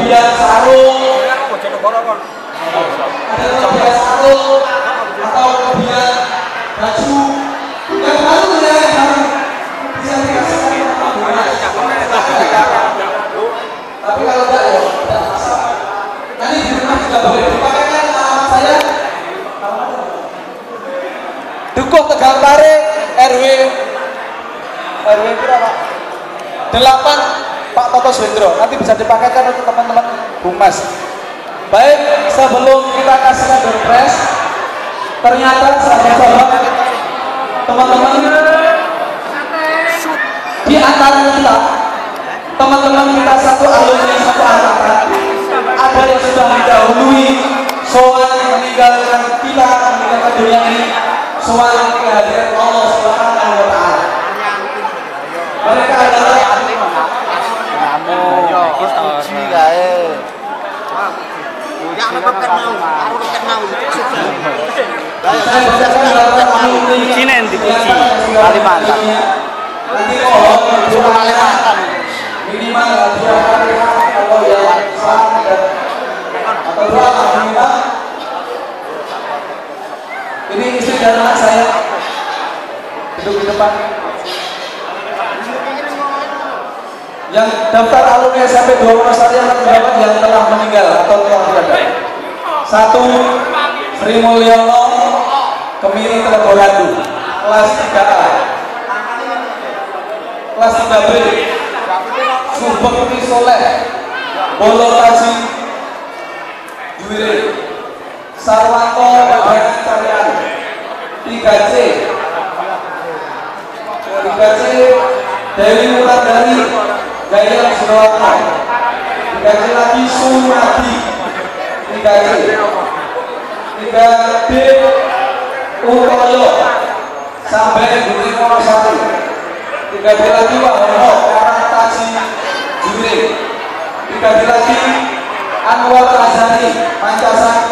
kelebihan sarung, ada kelebihan sarung atau kelebihan baju yang baru ya, yang bisa dikasihkan ke teman-teman. Tapi kalau enggak ya tidak masalah. Nanti di rumah juga boleh dipakaikan nama saya. Dukuh Tegal Tarik RW berapa? 8 Pak Toto Swendro. Nanti bisa dipakaikan untuk teman-teman Humas. Baik, sebelum kita kasihkan door prize, ternyata sahabat-sahabat, teman-teman di antara kita, teman-teman kita satu alumni satu angkatan, ada yang sudah didahului soal meninggalkan kita, meninggalkan dunia ini, soal kehadiran Allah Subhanahu wa Ta'ala. Mereka adalah Cinen di Kuci, Kalimantan. Nanti mohon Kalimantan minimal 2 kali atau yang sama atau 2 minimal. Ini istri dan anak saya duduk di depan. Yang daftar alumni SMP 2 Wonosari yang terdapat yang telah meninggal atau telah tiada. 1 Sri Mulyono Kemiri Teleborandu, kelas 3A. Kelas 3B Subekti Soleh Bolotasi Juwire Sarwanto Babayan Carian. 3C Dewi Wulandari Gaya Surabaya. 3C lagi Sumadi. 3C 3D Utoyo sampai Budi Wonosari. 3D lagi Wahono Karangtaji Jure. 3D lagi Anwar Azhari Pancasar.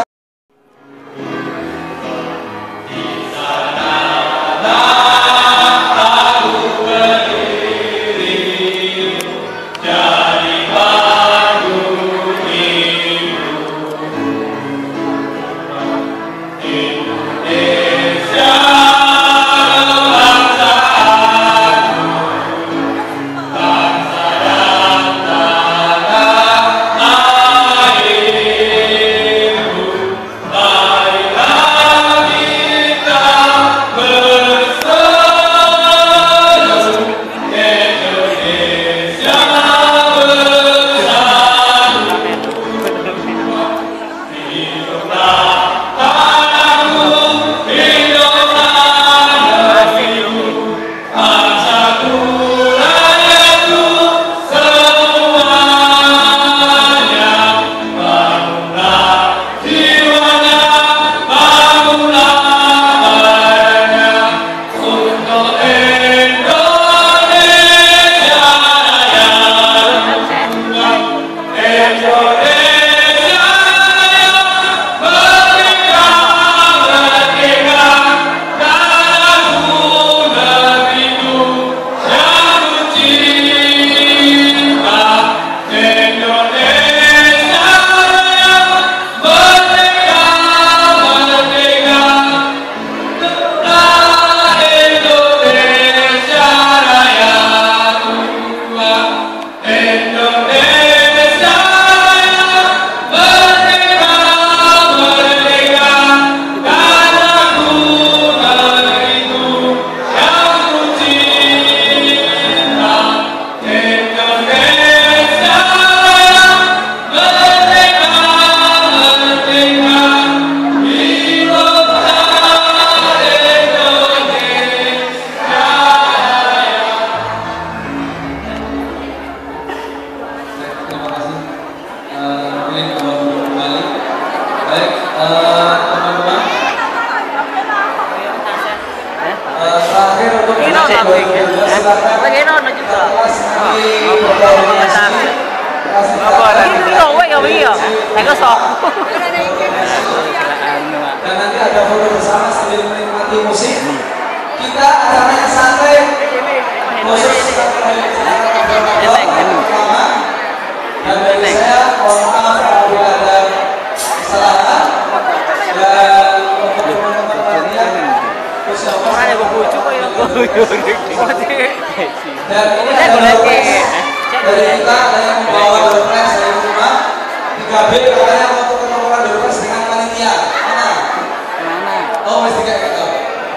Dan nanti ada foto bersama sambil menikmati musik. Kita acaranya santai, khusus dan dari saya mohon maaf apabila ada kesalahan. Dan untuk teman-teman lainnya, khususnya dan ini adalah dari kita ada yang membawa dompet dari rumah 3B katanya untuk ketemuan dompet dengan panitia. Mana? Oh, mesti kayak gitu.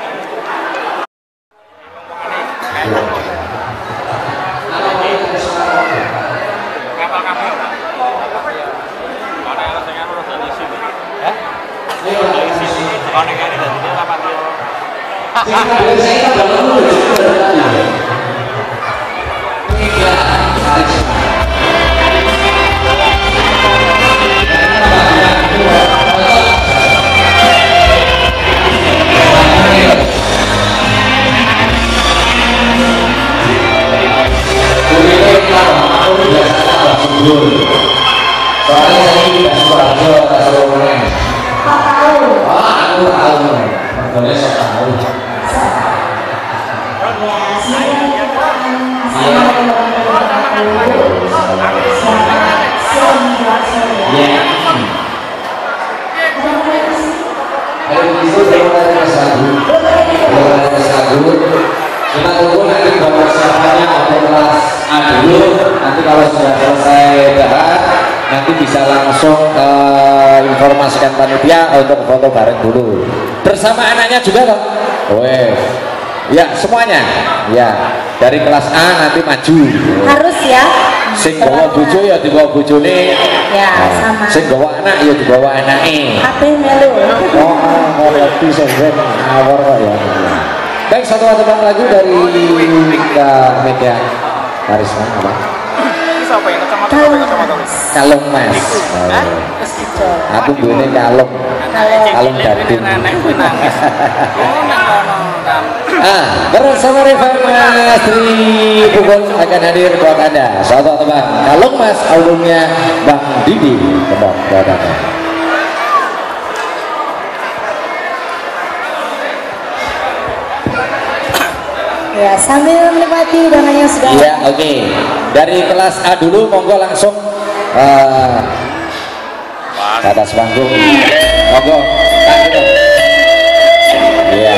Soalnya saya tidak suka tak suruh meneng. Aku tahu. Makanya saya tahu. Kita tunggu nanti persiapannya untuk kelas A dulu. Nanti kalau sudah selesai bahas, nanti bisa langsung informasikan panitia untuk foto bareng dulu. Bersama anaknya juga toh? Weh, ya semuanya. Ya, dari kelas A nanti maju. Harus ya. Sing bawa bojo ya dibawa bojone. Ya, sama. Sing bawa anak ya dibawa anake. Apa melu? Oh, ngerti sen awor kok ya. Baik, satu teman lagu dari Kak Media Karisma apa? Kalung Mas. Aku duwe kalung. Kalung gading. Bersama Reva Mas Tri Pukul akan hadir buat Anda. Satu teman Kalung Mas, albumnya Bang Didi. Tembak buat Anda. Ya, sambil menikmati hidangan yang sudah. Iya, oke. Dari kelas A dulu, monggo langsung ke atas panggung. Monggo. Iya.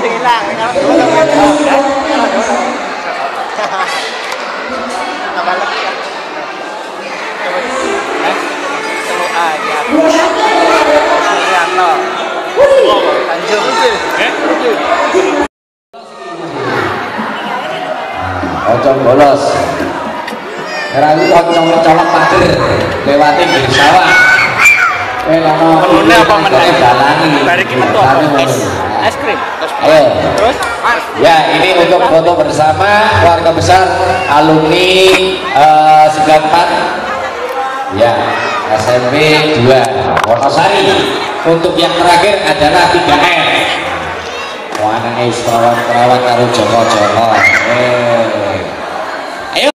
hilang. Ocong bolos. Rawi ocong colok pager lewati di sawah. Menune apa meneh? Dalani. Bariki metu es krim. Ayo. Terus? Ya, ini untuk foto bersama keluarga besar alumni 94 ya SMP 2 Wonosari. Untuk yang terakhir adalah 3R. Wanane perawan karo Joko-Joko. Ayo.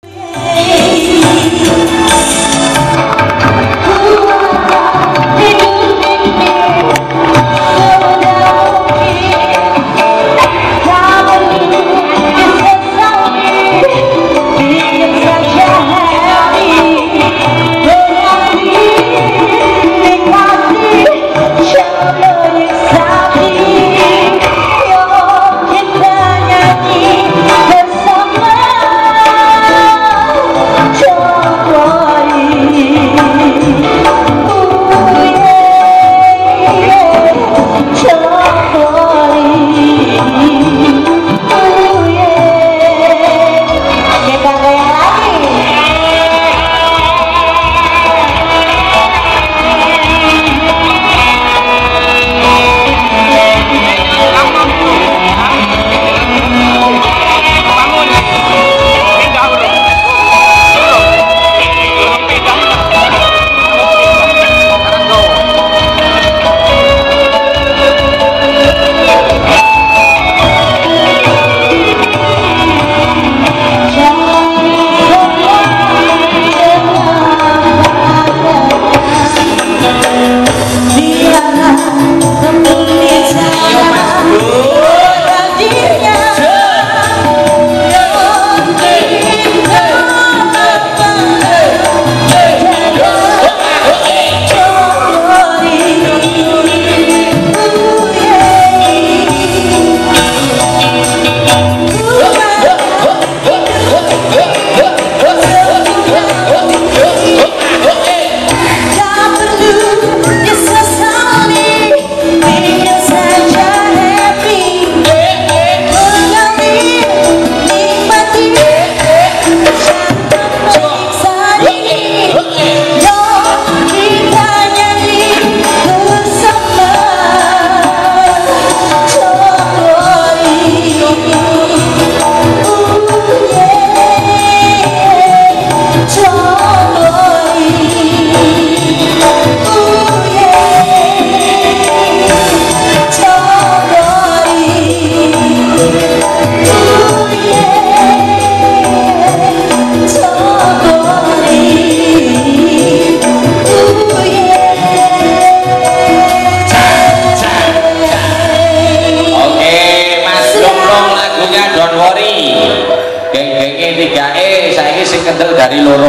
Dari loro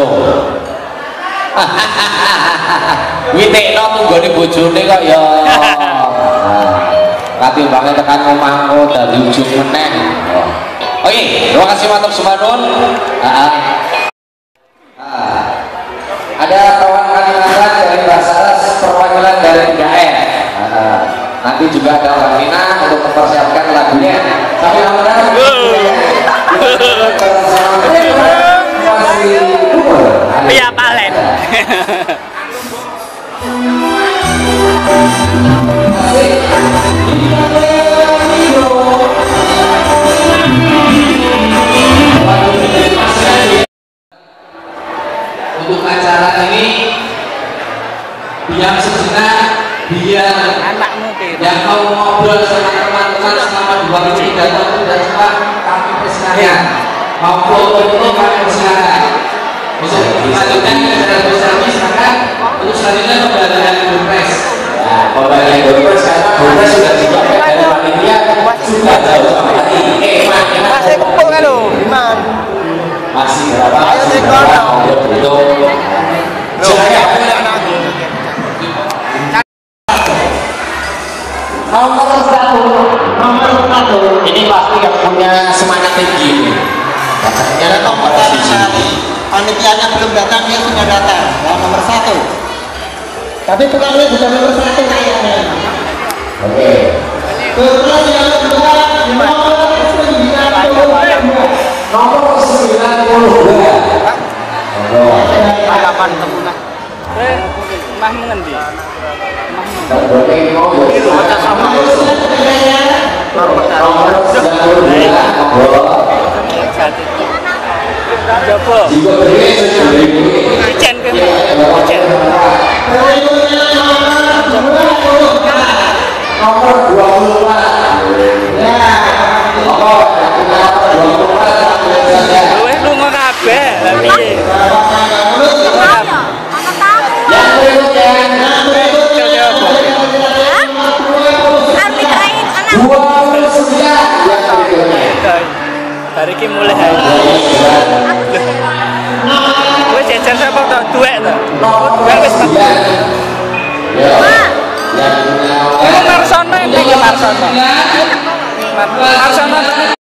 witekno tunggone bojone kok ya katimbang tekan omahku dari ujung meneh. Oke, terima kasih mantap semanun. Ada kawan Kalimantan dari Basaras, perwakilan dari 3R. Nanti juga ada Mbak Nina untuk mempersiapkan lagunya. Sampai lama-lama Iya palen. Untuk acara ini diam sejenak biar Anakmu yang mau ngobrol sama teman-teman selama 2 3 tahun dan sempat kami persilakan. Mau foto-foto kami persilakan. Untuk selanjutnya kita bersama silakan. Untuk selanjutnya pembagian Gopres. Pembagian Gopres karena Gopres sudah dijaga dari panitia sudah jauh-jauh hari. Masih kumpul kan lo, Iman? Masih berapa? Masih berapa? Nomor 1 punya semangat tinggi. Ada kompetisi. Panitianya belum datang, dia sudah datang. Yang nomor 1. Tapi tukangnya juga nomor 1 kayaknya. Oke. Terus yang kedua nomor 92. Nomor 92. Kapan temunya? Mah mengendi? Coba. Icen ke? Icen. Nomor 24. Wes lunga kabeh. Lah piye? Yang berikutnya Hari ini mulai hari. Gue jajan siapa tau? Duet tau? Duet wis tak. Ini Marsono ini Marsono. Marsono